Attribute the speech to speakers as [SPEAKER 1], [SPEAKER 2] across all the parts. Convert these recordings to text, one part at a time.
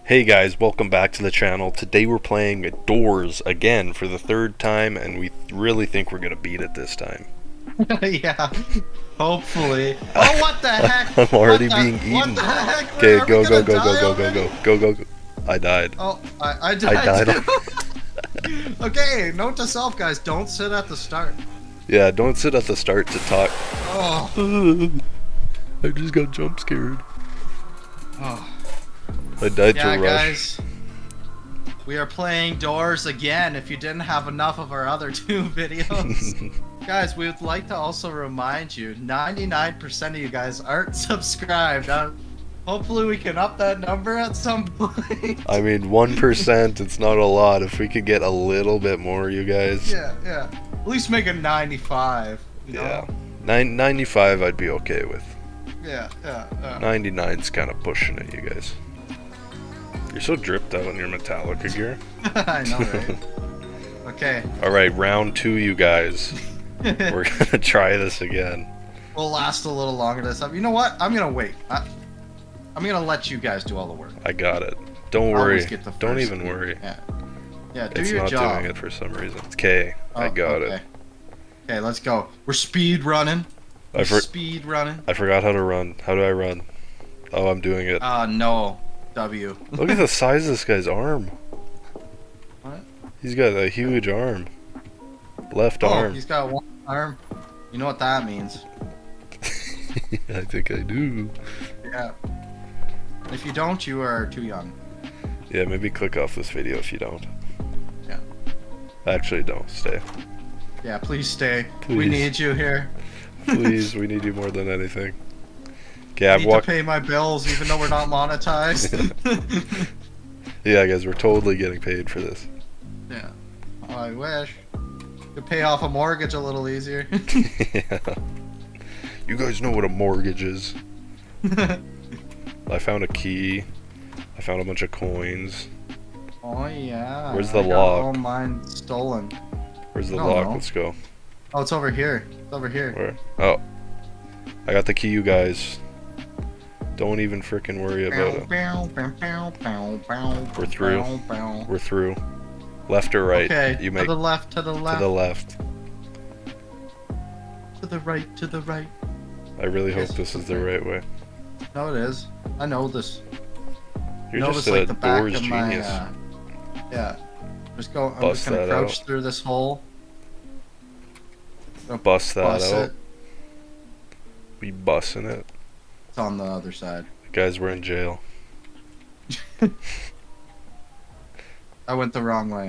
[SPEAKER 1] Hey guys, welcome back to the channel. Today we're playing Doors again for the third time, and we really think we're gonna beat it this time.
[SPEAKER 2] Yeah, hopefully. Oh, what the heck?
[SPEAKER 1] I'm already
[SPEAKER 2] What the-
[SPEAKER 1] being eaten.
[SPEAKER 2] What the heck?
[SPEAKER 1] Okay,
[SPEAKER 2] Are we
[SPEAKER 1] go,
[SPEAKER 2] gonna
[SPEAKER 1] go, go,
[SPEAKER 2] die
[SPEAKER 1] go, go,
[SPEAKER 2] already?
[SPEAKER 1] go, go, go, go. I died.
[SPEAKER 2] Oh, I
[SPEAKER 1] I
[SPEAKER 2] died.
[SPEAKER 1] died.
[SPEAKER 2] Okay, note to self, guys: don't sit at the start.
[SPEAKER 1] Yeah, don't sit at the start to talk.
[SPEAKER 2] Oh,
[SPEAKER 1] I just got jump scared.
[SPEAKER 2] oh.
[SPEAKER 1] I died
[SPEAKER 2] Yeah,
[SPEAKER 1] to rush.
[SPEAKER 2] guys. We are playing Doors again. If you didn't have enough of our other two videos. Guys, we would like to also remind you, 99% of you guys aren't subscribed. Hopefully we can up that number at some point.
[SPEAKER 1] I mean, 1%, it's not a lot. If we could get a little bit more, you guys.
[SPEAKER 2] Yeah. At least make it 95. You know?
[SPEAKER 1] Yeah. 95 I'd be okay with.
[SPEAKER 2] Yeah.
[SPEAKER 1] 99's kind of pushing it, you guys. You're so dripped out in your Metallica gear.
[SPEAKER 2] I know, right? Okay.
[SPEAKER 1] Alright, round 2, you guys. We're gonna try this again.
[SPEAKER 2] We'll last a little longer this time. You know what? I'm gonna wait. I'm gonna let you guys do all the work.
[SPEAKER 1] I got it. Don't
[SPEAKER 2] I
[SPEAKER 1] worry.
[SPEAKER 2] always get the
[SPEAKER 1] Don't
[SPEAKER 2] first
[SPEAKER 1] even
[SPEAKER 2] one.
[SPEAKER 1] worry.
[SPEAKER 2] Yeah, do
[SPEAKER 1] It's
[SPEAKER 2] your
[SPEAKER 1] not
[SPEAKER 2] job.
[SPEAKER 1] doing it for some reason. It's K. I got it.
[SPEAKER 2] Okay, let's go. We're speed running. Speed running.
[SPEAKER 1] I forgot how to run. How do I run? Oh, I'm doing it.
[SPEAKER 2] No. W.
[SPEAKER 1] Look at the size of this guy's arm.
[SPEAKER 2] What?
[SPEAKER 1] He's got a huge arm. Left arm.
[SPEAKER 2] He's got one arm. You know what that means.
[SPEAKER 1] I think I do.
[SPEAKER 2] Yeah. If you don't, you are too young.
[SPEAKER 1] Yeah, maybe click off this video if you don't.
[SPEAKER 2] Yeah.
[SPEAKER 1] Actually, don't. Stay.
[SPEAKER 2] Yeah, please stay.
[SPEAKER 1] Please.
[SPEAKER 2] We need you here.
[SPEAKER 1] Please, we need you more than anything. Okay,
[SPEAKER 2] I
[SPEAKER 1] I've
[SPEAKER 2] need to
[SPEAKER 1] walked.
[SPEAKER 2] pay my bills even though we're not monetized.
[SPEAKER 1] Yeah, guys, we're totally getting paid for this.
[SPEAKER 2] Yeah. Oh, I wish. Could pay off a mortgage a little easier.
[SPEAKER 1] Yeah. You guys know what a mortgage is. I found a key. I found a bunch of coins.
[SPEAKER 2] Oh yeah.
[SPEAKER 1] Where's the
[SPEAKER 2] I got
[SPEAKER 1] lock?
[SPEAKER 2] all mine stolen.
[SPEAKER 1] Where's the
[SPEAKER 2] I don't
[SPEAKER 1] lock?
[SPEAKER 2] know.
[SPEAKER 1] Let's go.
[SPEAKER 2] Oh, it's over here. It's over here.
[SPEAKER 1] Where? Oh. I got the key, you guys. Don't even freaking worry about it. We're through. We're through. Left or right?
[SPEAKER 2] Okay,
[SPEAKER 1] You make
[SPEAKER 2] to the left, to the left.
[SPEAKER 1] to the left.
[SPEAKER 2] To the right, to the right.
[SPEAKER 1] I really hope
[SPEAKER 2] Yes,
[SPEAKER 1] this is the right way.
[SPEAKER 2] No, it is. I know this.
[SPEAKER 1] You're
[SPEAKER 2] know
[SPEAKER 1] just
[SPEAKER 2] this
[SPEAKER 1] a
[SPEAKER 2] like the back
[SPEAKER 1] Doors
[SPEAKER 2] of my,
[SPEAKER 1] genius.
[SPEAKER 2] yeah. Just go. I'm
[SPEAKER 1] Bust
[SPEAKER 2] just gonna
[SPEAKER 1] that
[SPEAKER 2] crouch
[SPEAKER 1] out.
[SPEAKER 2] through this hole.
[SPEAKER 1] Bust that
[SPEAKER 2] Bust
[SPEAKER 1] out.
[SPEAKER 2] it.
[SPEAKER 1] We busting it.
[SPEAKER 2] It's on the other side.
[SPEAKER 1] Guys, we're in jail.
[SPEAKER 2] I went the wrong way.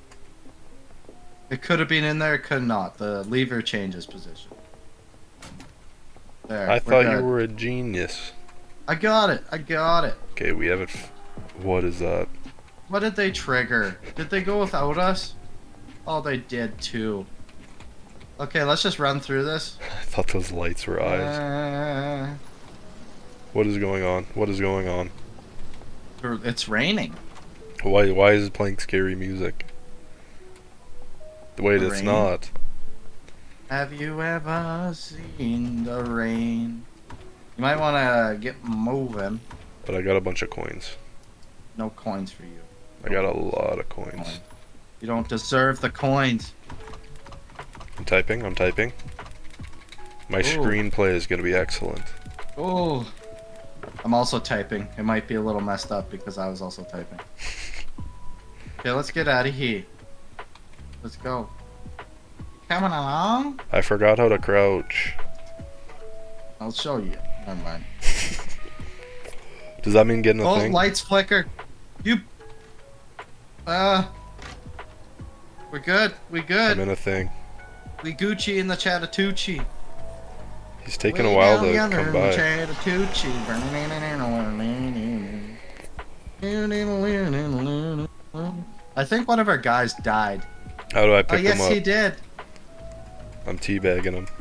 [SPEAKER 2] It could have been in there, it could not. The lever changes position. There.
[SPEAKER 1] I
[SPEAKER 2] we're
[SPEAKER 1] thought you
[SPEAKER 2] good.
[SPEAKER 1] were a genius.
[SPEAKER 2] I got it. I got it.
[SPEAKER 1] Okay, we have it. What is that?
[SPEAKER 2] What did they trigger? Did they go without us? Oh, they did too. Okay, let's just run through this.
[SPEAKER 1] I thought those lights were eyes. What is going on? What is going on?
[SPEAKER 2] It's raining.
[SPEAKER 1] Why is it playing scary music? Wait,
[SPEAKER 2] The
[SPEAKER 1] it's
[SPEAKER 2] rain?
[SPEAKER 1] not.
[SPEAKER 2] Have you ever seen the rain? You might want to get moving.
[SPEAKER 1] But I got a bunch of coins.
[SPEAKER 2] No coins for you.
[SPEAKER 1] I got a lot of coins.
[SPEAKER 2] You don't deserve the coins.
[SPEAKER 1] I'm typing. I'm typing. My
[SPEAKER 2] Ooh.
[SPEAKER 1] screenplay is going to be excellent.
[SPEAKER 2] Oh. I'm also typing. It might be a little messed up because I was also typing. Okay, let's get out of here. Let's go. Coming along?
[SPEAKER 1] I forgot how to crouch.
[SPEAKER 2] I'll show you. Never mind.
[SPEAKER 1] Does that mean getting a
[SPEAKER 2] Oh,
[SPEAKER 1] thing?
[SPEAKER 2] lights flicker. You. We're good. We
[SPEAKER 1] I'm
[SPEAKER 2] good.
[SPEAKER 1] in a thing.
[SPEAKER 2] We Gucci in the Chattahoochee.
[SPEAKER 1] He's taking a while to come by.
[SPEAKER 2] I think one of our guys died.
[SPEAKER 1] How do I
[SPEAKER 2] Oh,
[SPEAKER 1] pick
[SPEAKER 2] yes,
[SPEAKER 1] him up?
[SPEAKER 2] he did.
[SPEAKER 1] I'm teabagging him.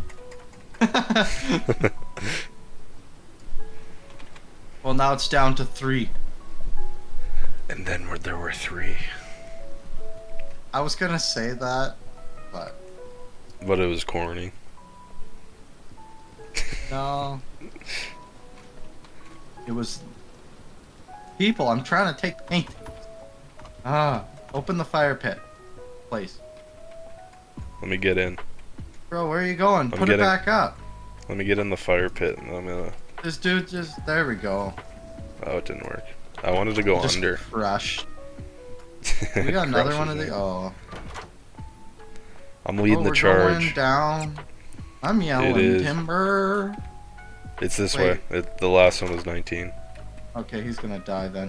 [SPEAKER 2] Well, now it's down to 3.
[SPEAKER 1] And then there were 3.
[SPEAKER 2] I was gonna say that, but
[SPEAKER 1] But it was corny.
[SPEAKER 2] no. It was People, I'm trying to take paint. Ah, open the fire pit, please.
[SPEAKER 1] Let me get in.
[SPEAKER 2] Bro, where are you going? Put it
[SPEAKER 1] getting-
[SPEAKER 2] back up.
[SPEAKER 1] Let me get in the fire pit, and I'm gonna...
[SPEAKER 2] This dude just... There we go.
[SPEAKER 1] Oh, it didn't work. I wanted to go
[SPEAKER 2] Just
[SPEAKER 1] under.
[SPEAKER 2] crushed. We got another one of
[SPEAKER 1] Crushes
[SPEAKER 2] the...
[SPEAKER 1] me.
[SPEAKER 2] Oh.
[SPEAKER 1] I'm leading the
[SPEAKER 2] We're
[SPEAKER 1] charge.
[SPEAKER 2] going down. I'm yelling
[SPEAKER 1] is.
[SPEAKER 2] timber.
[SPEAKER 1] It's this
[SPEAKER 2] Wait.
[SPEAKER 1] way. The last one was 19.
[SPEAKER 2] Okay, he's gonna die then.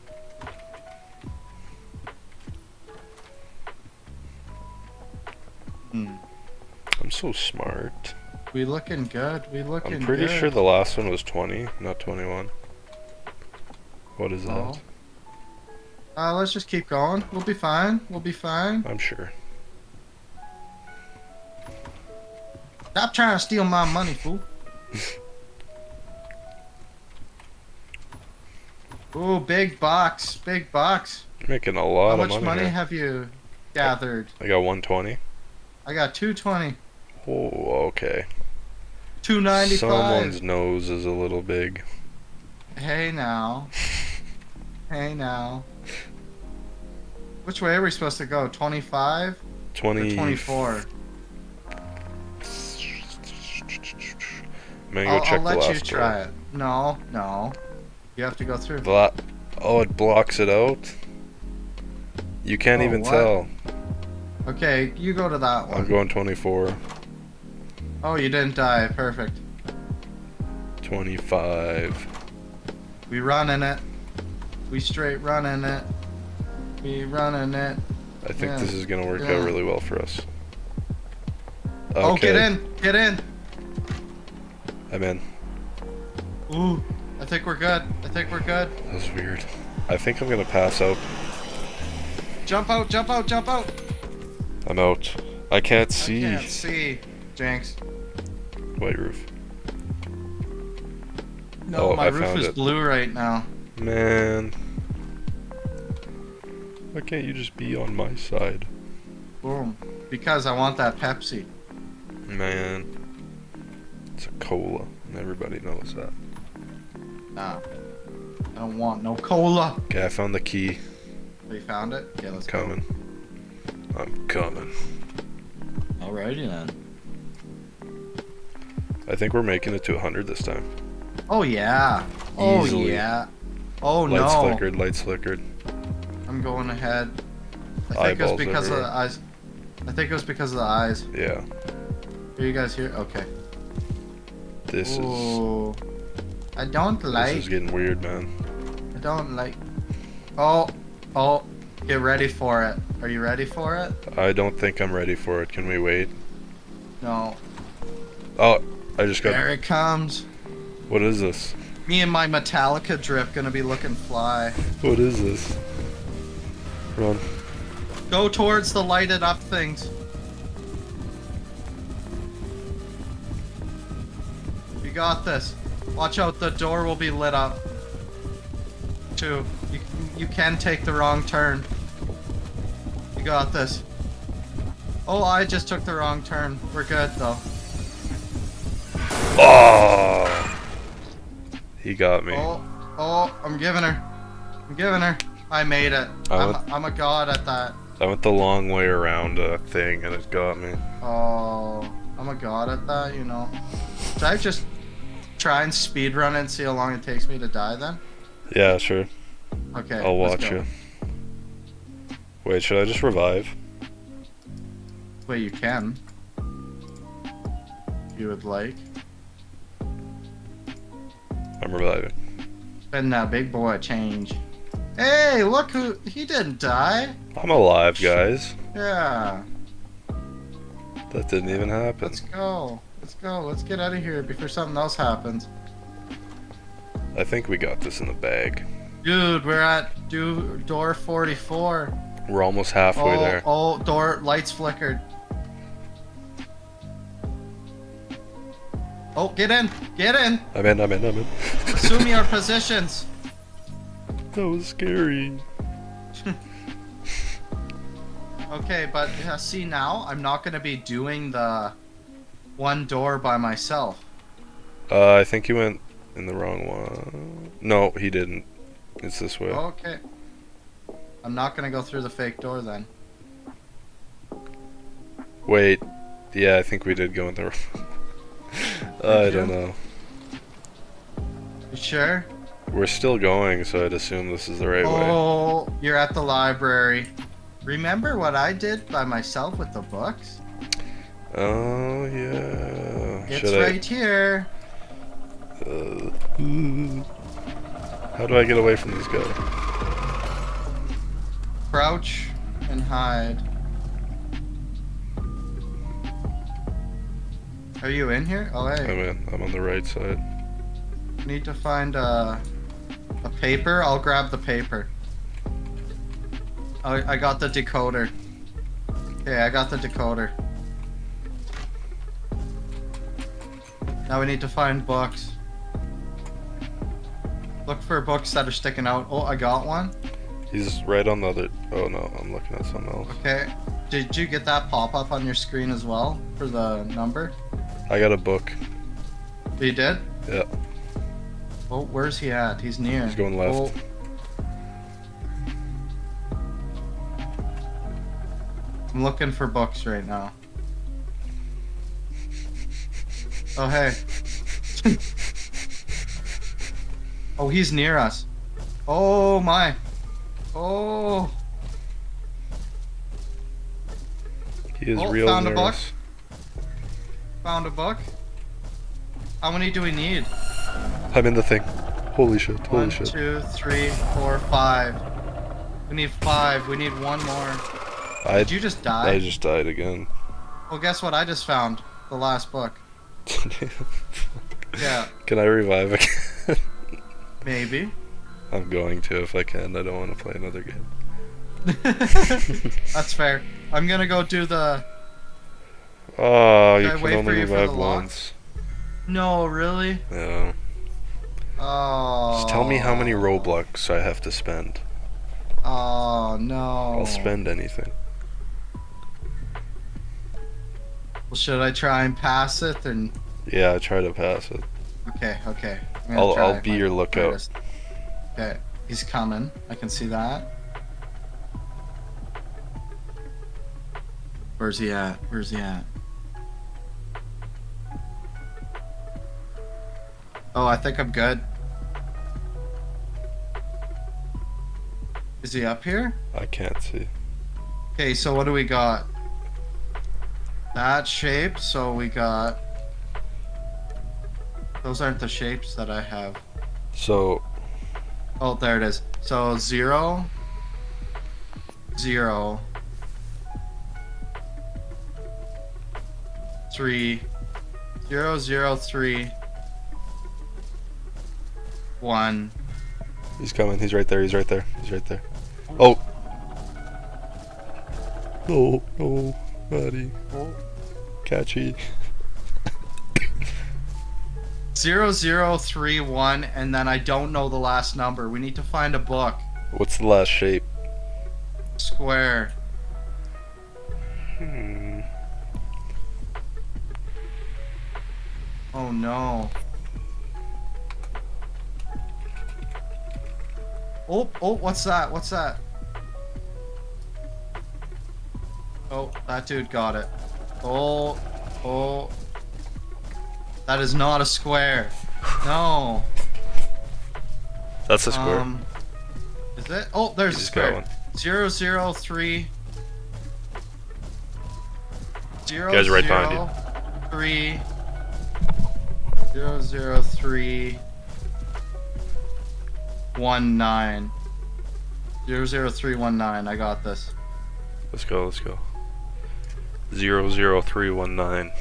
[SPEAKER 2] Hmm.
[SPEAKER 1] I'm so smart.
[SPEAKER 2] We looking good. We looking good.
[SPEAKER 1] I'm pretty sure the last one was 20, not 21. What is that?
[SPEAKER 2] Oh. Let's just keep going. We'll be fine. We'll be fine.
[SPEAKER 1] I'm sure.
[SPEAKER 2] Stop trying to steal my money, fool. Ooh, big box. Big box.
[SPEAKER 1] You're making a lot
[SPEAKER 2] How
[SPEAKER 1] of
[SPEAKER 2] much money
[SPEAKER 1] here.
[SPEAKER 2] have you gathered?
[SPEAKER 1] I got 120.
[SPEAKER 2] I got 220.
[SPEAKER 1] Oh, okay.
[SPEAKER 2] 295.
[SPEAKER 1] Someone's nose is a little big.
[SPEAKER 2] Hey now. Hey now. Which way are we supposed to go? 25 or
[SPEAKER 1] 20.
[SPEAKER 2] 24?
[SPEAKER 1] I'm gonna go check
[SPEAKER 2] I'll
[SPEAKER 1] the
[SPEAKER 2] let you
[SPEAKER 1] last
[SPEAKER 2] try
[SPEAKER 1] door.
[SPEAKER 2] it. No, no. You have to go through.
[SPEAKER 1] Oh, it blocks it out? You can't
[SPEAKER 2] Oh,
[SPEAKER 1] even
[SPEAKER 2] what?
[SPEAKER 1] tell.
[SPEAKER 2] Okay, you go to that one.
[SPEAKER 1] I'm going 24.
[SPEAKER 2] Oh, you didn't die. Perfect.
[SPEAKER 1] 25.
[SPEAKER 2] We running it. We straight running it. We running it.
[SPEAKER 1] I think
[SPEAKER 2] Yeah.
[SPEAKER 1] this is gonna work
[SPEAKER 2] Yeah.
[SPEAKER 1] out really well for us.
[SPEAKER 2] Oh, get
[SPEAKER 1] Okay,
[SPEAKER 2] in. Get in.
[SPEAKER 1] I'm in.
[SPEAKER 2] Ooh. I think we're good. I think we're good.
[SPEAKER 1] That was weird. I think I'm gonna pass out.
[SPEAKER 2] Jump out, jump out, jump out.
[SPEAKER 1] I'm out. I can't see.
[SPEAKER 2] I can't see. Jinx.
[SPEAKER 1] White roof.
[SPEAKER 2] No,
[SPEAKER 1] Oh,
[SPEAKER 2] my
[SPEAKER 1] I
[SPEAKER 2] roof
[SPEAKER 1] found
[SPEAKER 2] is
[SPEAKER 1] it.
[SPEAKER 2] blue right now.
[SPEAKER 1] Man. Why can't you just be on my side?
[SPEAKER 2] Boom. Because I want that Pepsi.
[SPEAKER 1] Man. It's a cola, and everybody knows that.
[SPEAKER 2] Nah. I don't want no cola.
[SPEAKER 1] Okay, I found the key.
[SPEAKER 2] Oh, you found it? Okay, let's
[SPEAKER 1] Coming. I'm coming.
[SPEAKER 2] go. Alrighty then.
[SPEAKER 1] I think we're making it to 100 this time.
[SPEAKER 2] Oh yeah. Oh
[SPEAKER 1] Easily.
[SPEAKER 2] yeah. Oh
[SPEAKER 1] Lights
[SPEAKER 2] no.
[SPEAKER 1] flickered, lights flickered.
[SPEAKER 2] I'm going ahead. I think it was
[SPEAKER 1] Eyeballs
[SPEAKER 2] because of the
[SPEAKER 1] everywhere.
[SPEAKER 2] eyes. I think it was because of the eyes.
[SPEAKER 1] Yeah.
[SPEAKER 2] Are you guys here? Okay.
[SPEAKER 1] This
[SPEAKER 2] Ooh. I don't
[SPEAKER 1] is
[SPEAKER 2] like.
[SPEAKER 1] getting weird, man.
[SPEAKER 2] I don't like. Oh. Oh. Get ready for it. Are you ready for it?
[SPEAKER 1] I don't think I'm ready for it. Can we wait?
[SPEAKER 2] No.
[SPEAKER 1] Oh, I just got.
[SPEAKER 2] There it comes.
[SPEAKER 1] What is this?
[SPEAKER 2] Me and my Metallica drip gonna be looking fly.
[SPEAKER 1] What is this? Run.
[SPEAKER 2] Go towards the lighted up things. You got this. Watch out, the door will be lit up. Two. You can take the wrong turn. You got this. Oh, I just took the wrong turn. We're good though.
[SPEAKER 1] Oh! He got me.
[SPEAKER 2] Oh, I'm giving her. I'm giving her. I made it. I'm a god at that.
[SPEAKER 1] I went the long way around a thing and it got me.
[SPEAKER 2] Oh, I'm a god at that, you know. Should I just try and speed run it and see how long it takes me to die then?
[SPEAKER 1] Yeah, sure.
[SPEAKER 2] Okay.
[SPEAKER 1] I'll
[SPEAKER 2] let's
[SPEAKER 1] watch
[SPEAKER 2] go.
[SPEAKER 1] you. Wait, should I just revive?
[SPEAKER 2] Wait, you can. If you would like.
[SPEAKER 1] I'm reviving.
[SPEAKER 2] Spend that big boy change. Hey, look who he didn't die.
[SPEAKER 1] I'm alive, guys.
[SPEAKER 2] Yeah.
[SPEAKER 1] That didn't even happen.
[SPEAKER 2] Let's go. Let's go. Let's get out of here before something else happens.
[SPEAKER 1] I think we got this in the bag.
[SPEAKER 2] Dude, we're at door 44.
[SPEAKER 1] We're almost halfway there.
[SPEAKER 2] Oh, door lights flickered. Oh, get in! Get in!
[SPEAKER 1] I'm in.
[SPEAKER 2] Assume your positions.
[SPEAKER 1] That was scary.
[SPEAKER 2] Okay, but see now, I'm not gonna be doing the one door by myself.
[SPEAKER 1] I think he went in the wrong one. No, he didn't. It's this way.
[SPEAKER 2] Okay. I'm not gonna go through the fake door then.
[SPEAKER 1] Wait. Yeah, I think we did go in the. I don't know.
[SPEAKER 2] You sure?
[SPEAKER 1] We're still going, so I'd assume this is the right way.
[SPEAKER 2] Oh, you're at the library. Remember what I did by myself with the books?
[SPEAKER 1] Oh yeah.
[SPEAKER 2] It's right here.
[SPEAKER 1] How do I get away from this guy?
[SPEAKER 2] Crouch and hide. Are you in here? Oh, hey.
[SPEAKER 1] I'm in. I'm on the right side.
[SPEAKER 2] Need to find a paper. I'll grab the paper. Oh, I got the decoder. Okay, I got the decoder. Now we need to find books. Look for books that are sticking out. Oh, I got one.
[SPEAKER 1] He's right on the other. Oh no, I'm looking at something else.
[SPEAKER 2] Okay. Did you get that pop up on your screen as well for the number?
[SPEAKER 1] I got a book.
[SPEAKER 2] You did?
[SPEAKER 1] Yeah.
[SPEAKER 2] Oh, where's he at? He's near.
[SPEAKER 1] He's going left.
[SPEAKER 2] Oh. I'm looking for books right now. Oh, hey. Oh, he's near us. Oh, my. Oh.
[SPEAKER 1] He is
[SPEAKER 2] Oh,
[SPEAKER 1] real
[SPEAKER 2] found a
[SPEAKER 1] near
[SPEAKER 2] book.
[SPEAKER 1] us.
[SPEAKER 2] Found a book. How many do we need?
[SPEAKER 1] I'm in the thing. Holy shit! Holy
[SPEAKER 2] 1,
[SPEAKER 1] shit!
[SPEAKER 2] 2, 3, 4, 5. We need 5. We need one more. Did you just die?
[SPEAKER 1] I just died again.
[SPEAKER 2] Well, guess what? I just found the last book. Yeah.
[SPEAKER 1] Can I revive again?
[SPEAKER 2] Maybe.
[SPEAKER 1] I'm going to if I can. I don't want to play another game.
[SPEAKER 2] That's fair. I'm gonna go do the.
[SPEAKER 1] Oh, you
[SPEAKER 2] Should I
[SPEAKER 1] can
[SPEAKER 2] wait
[SPEAKER 1] only
[SPEAKER 2] for you for
[SPEAKER 1] revive
[SPEAKER 2] the lock?
[SPEAKER 1] once.
[SPEAKER 2] No, really?
[SPEAKER 1] Yeah.
[SPEAKER 2] Oh.
[SPEAKER 1] Just tell me how many Roblox I have to spend.
[SPEAKER 2] Oh no.
[SPEAKER 1] I'll spend anything.
[SPEAKER 2] Well, should I try and pass it and?
[SPEAKER 1] Yeah, I try to pass it.
[SPEAKER 2] Okay. Okay. I'm gonna try
[SPEAKER 1] I'll be
[SPEAKER 2] my
[SPEAKER 1] your lookout.
[SPEAKER 2] hardest. Okay. He's coming. I can see that. Where's he at? Where's he at? Oh, I think I'm good. Is he up here?
[SPEAKER 1] I can't see.
[SPEAKER 2] Okay, so what do we got? That shape, so we got... Those aren't the shapes that I have.
[SPEAKER 1] So,
[SPEAKER 2] Oh, there it is. So 0, 0, 3, 0, 0, 3, 1.
[SPEAKER 1] he's coming. He's right there. He's right there. He's right there. Oh. No, no, buddy.
[SPEAKER 2] Oh.
[SPEAKER 1] Catchy.
[SPEAKER 2] 0, 0, 3, 1, and then I don't know the last number. We need to find a book.
[SPEAKER 1] What's the last shape?
[SPEAKER 2] Square. Oh no. Oh, oh, what's that? What's that? Oh, that dude got it. Oh, oh. That is not a square. No.
[SPEAKER 1] That's a square.
[SPEAKER 2] Is it? Oh, there's a
[SPEAKER 1] He's got
[SPEAKER 2] square.
[SPEAKER 1] one.
[SPEAKER 2] 0, 0, 3. 0,
[SPEAKER 1] Guys right
[SPEAKER 2] 0,
[SPEAKER 1] behind
[SPEAKER 2] 3. 0, 0, 3. 1, 9. 0, 0, 3, 1, 9. I got this.
[SPEAKER 1] Let's go. Let's go. 00319.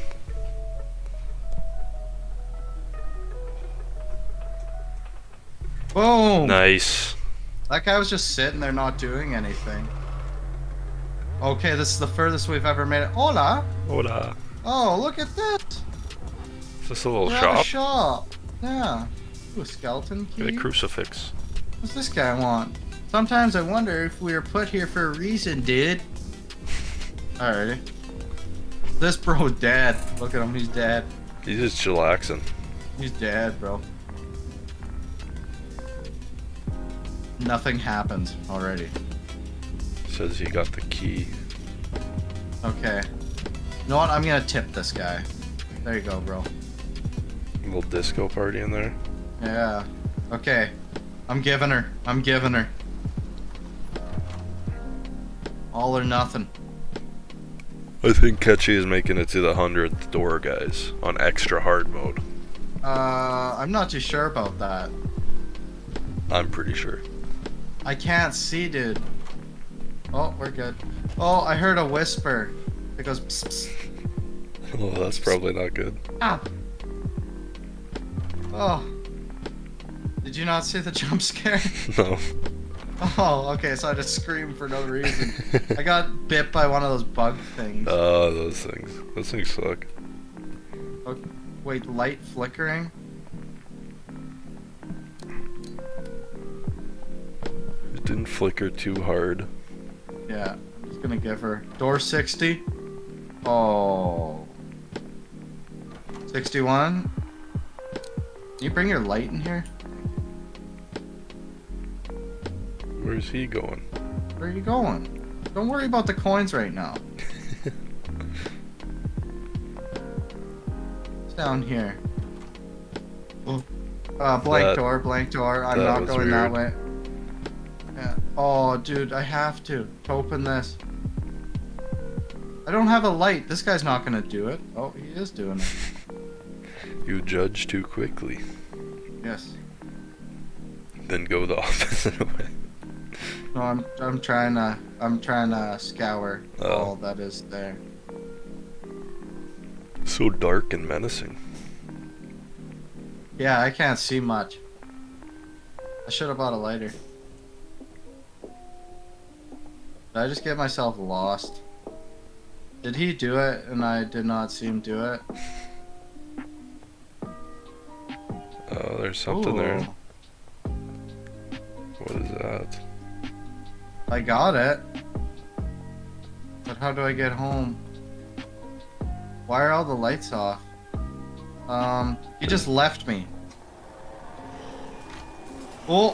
[SPEAKER 2] Boom!
[SPEAKER 1] Nice.
[SPEAKER 2] That guy was just sitting there not doing anything. Okay, this is the furthest we've ever made it. Hola!
[SPEAKER 1] Hola.
[SPEAKER 2] Oh, look at this!
[SPEAKER 1] Is this a little
[SPEAKER 2] We're at a
[SPEAKER 1] shop?
[SPEAKER 2] shop. Yeah. Ooh, a skeleton key.
[SPEAKER 1] Get a crucifix.
[SPEAKER 2] What's this guy want? Sometimes I wonder if we were put here for a reason, dude. Alrighty. This bro's dead. Look at him, he's dead.
[SPEAKER 1] He's just chillaxing.
[SPEAKER 2] He's dead, bro. Nothing happened already.
[SPEAKER 1] Says he got the key.
[SPEAKER 2] Okay. You know what? I'm gonna tip this guy. There you go, bro.
[SPEAKER 1] Little disco party in there.
[SPEAKER 2] Yeah. Okay. I'm giving her. I'm giving her. All or nothing.
[SPEAKER 1] I think Ketchy is making it to the 100th door, guys, on extra hard mode.
[SPEAKER 2] I'm not too sure about that.
[SPEAKER 1] I'm pretty sure.
[SPEAKER 2] I can't see, dude. Oh, we're good. Oh, I heard a whisper. It goes psst, psst.
[SPEAKER 1] Oh, that's probably not good.
[SPEAKER 2] Ah. Oh. Did you not see the jump scare?
[SPEAKER 1] No.
[SPEAKER 2] Oh, okay, so I just screamed for no reason. I got bit by one of those bug things.
[SPEAKER 1] Oh, those things. Those things suck.
[SPEAKER 2] Oh, wait, light flickering?
[SPEAKER 1] It didn't flicker too hard.
[SPEAKER 2] Yeah, I'm just gonna give her. Door 60. Oh. 61. Can you bring your light in here?
[SPEAKER 1] Where's he going?
[SPEAKER 2] Where are you going? Don't worry about the coins right now. It's down here. Oh. Blank door. I'm not going
[SPEAKER 1] weird.
[SPEAKER 2] that way. Yeah. Oh, dude, I have to open this. I don't have a light. This guy's not gonna do it. Oh, he is doing it.
[SPEAKER 1] You judge too quickly.
[SPEAKER 2] Yes.
[SPEAKER 1] Then go the opposite way.
[SPEAKER 2] No, I'm trying to scour all that is there.
[SPEAKER 1] So dark and menacing.
[SPEAKER 2] Yeah, I can't see much. I should have bought a lighter. Did I just get myself lost? Did he do it and I did not see him do it?
[SPEAKER 1] Oh, there's something there.
[SPEAKER 2] Ooh.
[SPEAKER 1] What is that?
[SPEAKER 2] I got it. But how do I get home? Why are all the lights off? He just left me. Oh.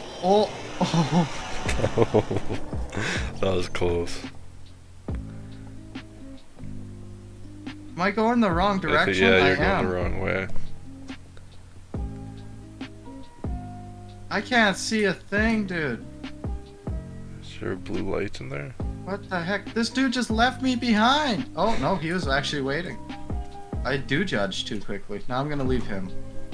[SPEAKER 1] That was close.
[SPEAKER 2] Am I going the wrong direction?
[SPEAKER 1] Yeah, you're going the wrong way.
[SPEAKER 2] I can't see a thing, dude.
[SPEAKER 1] Is there blue lights in there?
[SPEAKER 2] What the heck? This dude just left me behind. Oh, no, he was actually waiting. I do judge too quickly. Now I'm gonna leave him.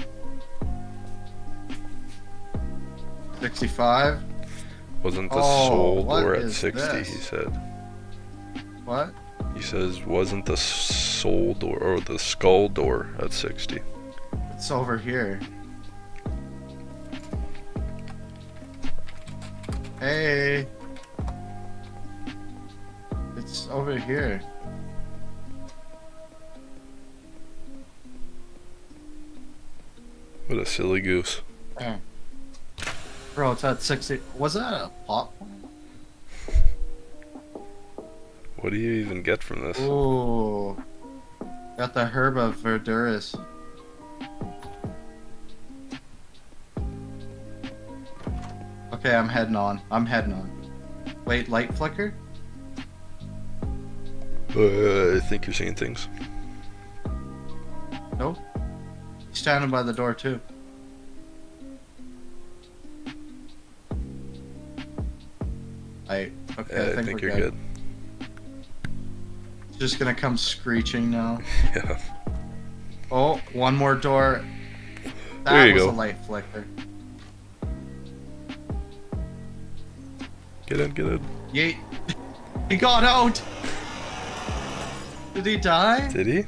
[SPEAKER 2] 65.
[SPEAKER 1] Wasn't the soul
[SPEAKER 2] what
[SPEAKER 1] door at
[SPEAKER 2] is
[SPEAKER 1] 60,
[SPEAKER 2] this?
[SPEAKER 1] he said.
[SPEAKER 2] What?
[SPEAKER 1] He says, wasn't the soul door, or the skull door at 60?
[SPEAKER 2] It's over here. Hey. It's over here.
[SPEAKER 1] What a silly goose.
[SPEAKER 2] There. Bro, it's at 60. Was that a pop plant?
[SPEAKER 1] What do you even get from this?
[SPEAKER 2] Ooh. Got the herb of verduras. Okay, I'm heading on. Wait, light flicker?
[SPEAKER 1] I think you're seeing things.
[SPEAKER 2] Nope. He's standing by the door too. Okay,
[SPEAKER 1] Yeah, I think you're good.
[SPEAKER 2] It's just gonna come screeching now.
[SPEAKER 1] Yeah.
[SPEAKER 2] Oh, one more door.
[SPEAKER 1] There you
[SPEAKER 2] That was
[SPEAKER 1] go.
[SPEAKER 2] a light flicker.
[SPEAKER 1] Get in.
[SPEAKER 2] Yeet. He got out! Did he die?
[SPEAKER 1] Did he?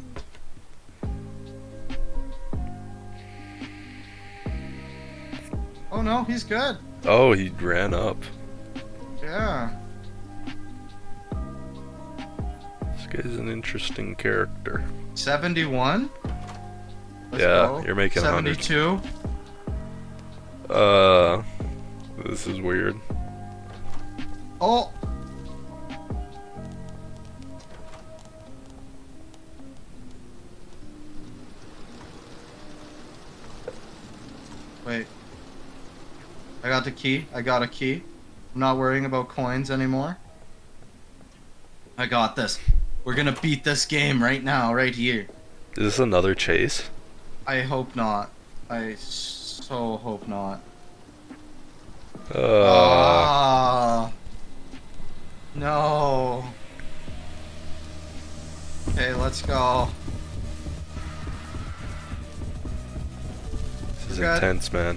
[SPEAKER 2] Oh no, he's good.
[SPEAKER 1] Oh, he ran up.
[SPEAKER 2] Yeah.
[SPEAKER 1] This guy's an interesting character.
[SPEAKER 2] 71? Let's
[SPEAKER 1] Yeah,
[SPEAKER 2] go.
[SPEAKER 1] you're making
[SPEAKER 2] 72?
[SPEAKER 1] This is weird.
[SPEAKER 2] Oh! Wait. I got the key. I got a key. I'm not worrying about coins anymore. I got this. We're gonna beat this game right now, right here.
[SPEAKER 1] Is this another chase?
[SPEAKER 2] I hope not. I so hope not. No. Okay, let's go.
[SPEAKER 1] This is intense, man.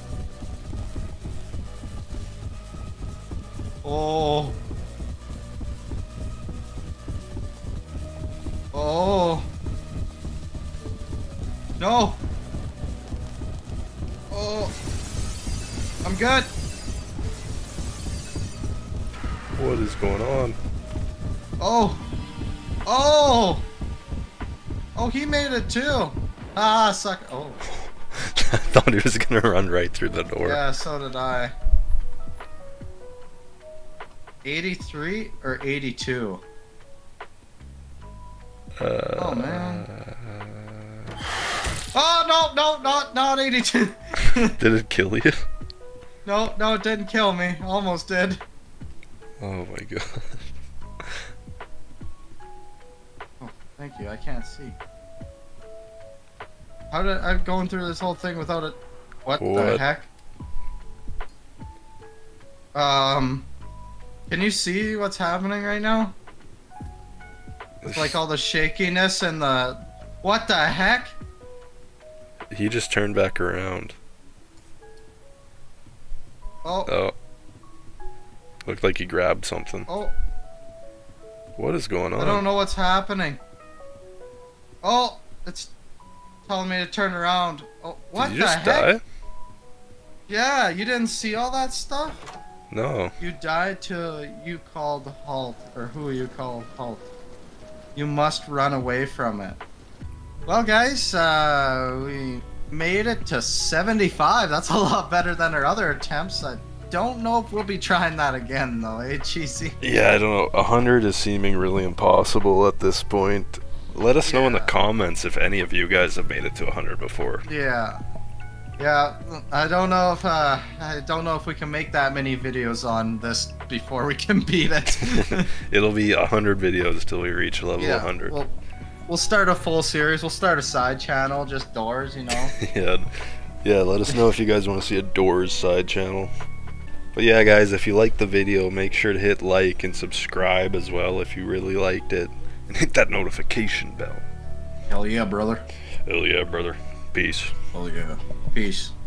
[SPEAKER 2] Oh. Oh. No. Oh. I'm good.
[SPEAKER 1] What is going on?
[SPEAKER 2] Oh. Oh. Oh, he made it too. Ah, suck. Oh.
[SPEAKER 1] I thought he was gonna run right through the door.
[SPEAKER 2] Yeah, so did I. 83 or 82? Oh man. Oh no, not 82.
[SPEAKER 1] Did it kill you?
[SPEAKER 2] No, it didn't kill me. Almost did.
[SPEAKER 1] Oh my god.
[SPEAKER 2] Oh, thank you. I can't see. How did I'm going through this whole thing without it? What the heck? Can you see what's happening right now? It's like all the shakiness and the... What the heck?
[SPEAKER 1] He just turned back around.
[SPEAKER 2] Oh.
[SPEAKER 1] Oh. Looked like he grabbed something.
[SPEAKER 2] Oh.
[SPEAKER 1] What is going on?
[SPEAKER 2] I don't know what's happening. Oh, it's telling me to turn around. Oh, what
[SPEAKER 1] Did you
[SPEAKER 2] the
[SPEAKER 1] just
[SPEAKER 2] heck?
[SPEAKER 1] die?
[SPEAKER 2] Yeah, you didn't see all that stuff?
[SPEAKER 1] No.
[SPEAKER 2] You died till you called halt, or who you called halt. You must run away from it. Well, guys, we made it to 75. That's a lot better than our other attempts. I don't know if we'll be trying that again, though, eh, Cheesy?
[SPEAKER 1] Yeah, I don't know. 100 is seeming really impossible at this point. Let us know in the comments if any of you guys have made it to 100 before.
[SPEAKER 2] Yeah. I don't know if we can make that many videos on this before we can beat it.
[SPEAKER 1] It'll be 100 videos till we reach level 100.
[SPEAKER 2] We'll start a full series. We'll start a side channel, just doors, you know.
[SPEAKER 1] Yeah. Let us know if you guys want to see a doors side channel. But yeah, guys, if you liked the video, make sure to hit like and subscribe as well if you really liked it, and hit that notification bell.
[SPEAKER 2] Hell yeah, brother.
[SPEAKER 1] Hell yeah, brother. Peace.
[SPEAKER 2] Hell yeah. Peace.